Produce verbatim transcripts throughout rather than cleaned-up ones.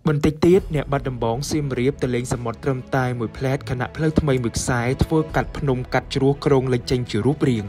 បន្តិចទៀតអ្នកបាត់ដំបងសៀមរាបទៅលេងសមុទ្រត្រឹមតែមួយផ្លែតខណៈផ្លូវថ្មីមួយខ្សែធ្វើកាត់ភ្នំកាត់ជ្រោះក្រុងលេចចេញជារូបរាង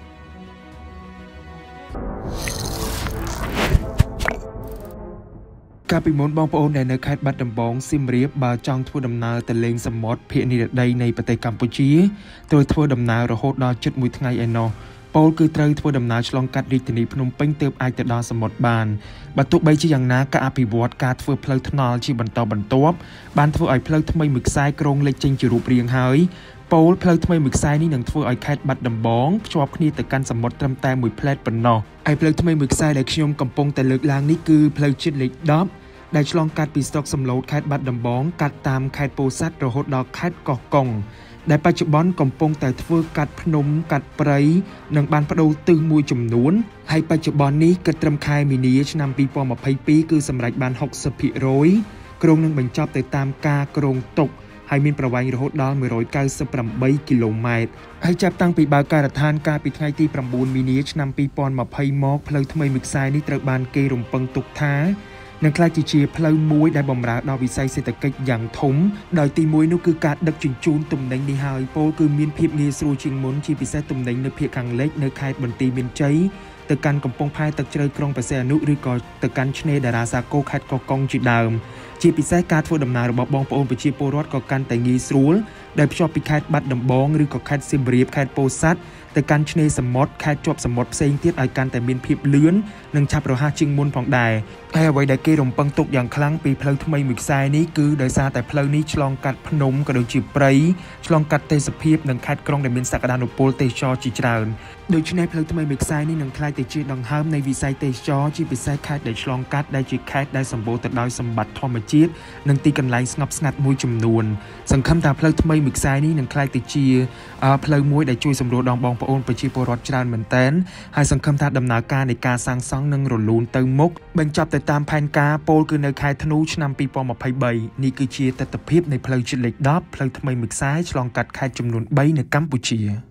កាលពីមុនបងប្អូនដែលនៅខេត្តបាត់ដំបងសៀមរាបបើចង់ធ្វើដំណើរទៅលេងសមុទ្រភាគនិរតីនៃប្រទេសកម្ពុជាត្រូវធ្វើដំណើររហូតដល់ជិតមួយថ្ងៃឯណោះពោលគឺត្រូវធ្វើដំណើរឆ្លងកាត់រាជធានីភ្នំពេញទើបអាចទៅដល់សមុទ្របានបើទោះបីជាយ៉ាងណាការអភិវឌ្ឍការធ្វើផ្លូវថ្នល់ជាបន្តបន្ទាប់បានធ្វើឲ្យផ្លូវថ្មីមួយខ្សែក្រុងលេចចេញជារូបរាងហើយពោលផ្លូវថ្មីមួយខ្សែនេះនឹងធ្វើឲ្យខេត្តបាត់ដំបងភ្ជាប់គ្នាទៅកាន់សមុទ្រត្រឹមតែមួយផ្លែតប៉ុណ្ណោះហើយផ្លូវថ្មីមួយខ្សែដែលខ្ញុំកំពុងតែលើកឡើងនេះគឺផ្លូវជាតិលេខដប់ដែលឆ្លងកាត់ពីស្រុកសំឡូតខេត្តបាត់ដំបងកាត់តាមខេត្តពោធិ៍សាត់រហូតដល់ខេត្តកោះកុងដែលបច្ចុប្បន្នកំពុងតែធ្វើកាត់ភ្នំកាត់ព្រៃនិងបានបដូរទិសមួយចំនួនហើយបច្ចុប្បន្ននេះគិតត្រឹមខែមីនាឆ្នាំពីរពាន់ម្ភៃពីរគឺសម្រេចបានហុកសិបភាគរយក្រុងនឹងបញ្ចប់ទៅតាមការគ្រោងទុកហើយមានប្រវែងរហូតដល់មួយរយកៅសិបប្រាំបីគីឡូម៉ែត្រហើយចាប់តាំងពីបើកការដ្ឋានកាលពីថ្ងៃទីប្រាំបួនមីនាឆ្នាំពីរពាន់ម្ភៃមកផ្លូវថ្មីមួយខ្សែនេះត្រូវបានគេរំពឹងទុកថានឹងក្លាយជាផ្លូវមួយដែលបម្រើដល់វិស័យសេដ្ឋកិច្ចយ៉ាងធំដោយទីមួយនោះគឺការដឹកជញ្ជូនទំនិញនេះហើយពោលគឺមានភាពងាយស្រួលជាងមុនជាពិសេសទំនិញនៅភាគខាងលិចនៅខេត្តបន្ទាយមានជ័យទៅកាន់កំពង់ផែទឹកជ្រៅក្រុងបរសៃអនុឬក៏ទៅកាន់ឆ្នេរតារាសាគរខេត្តកោះកុងជាដើមជាពិសេសការធ្វើដំណើររបស់បងប្អូនប្រជាពលរដ្ឋក៏កាន់តែងាយស្រួលដែលភ្ជាប់ពីខេត្តបាត់ដំបងឬក៏ខេត្តសៀមរាបខេត្តពោធិ៍សាត់ទៅកាន់ឆ្នេរសមុទ្រខេត្តជាប់សមុទ្រផ្សេងទៀតឲ្យកាន់តែមានភាពលឿននិងឆាប់រហ័សជាងមុនផងដែរហើយអ្វីដែលគេរំពឹងទុកយ៉ាងខ្លាំងពីផ្លូវថ្មីមួយខ្សែនេះគឺដោយសារតែផ្លូវនេះឆ្លងកាត់ភ្នំក៏ដូចជាព្រៃឆ្លងកាត់ទេសភាពនិងខេត្តក្រុងដែលមានសក្តានុពលទេសចរជាច្រើនដូច្នេះផ្លូវថ្មីមួយខ្សែនេះនឹងក្លាយទៅជាដង្ហើមនៃវិស័យទេសចរជាពិសេសខេត្តដែលឆ្លងកាត់ដែលជាខេត្តដែលសម្បូរទៅដោយសម្បត្តិធម្មជាតិនិងទីកន្លែងស្ងប់ស្ងាត់មួយចំនួនសង្ឃឹមថាផ្លូវថ្មីមួយខ្សែនេះនឹងក្លាយទៅជាផ្លូវមួយដែលជួយសម្រួលដល់បងប្អូនប្រជាពលរដ្ឋច្រើនមែនទែនហើយសង្ឃឹមថាដំណើរការនៃការសាងសង់នឹងរលូនទៅមុខបញ្ចប់ទៅតាមផែនការពោលគឺនៅខែធ្នូឆ្នាំពីរពាន់ម្ភៃបីនេះគឺជាទិដ្ឋភាពនៃផ្លូវជាតិលេខដប់ផ្លូវថ្មីមួយខ្សែឆ្លងកាត់ខេត្តចំនួនបីនៅកម្ពុជា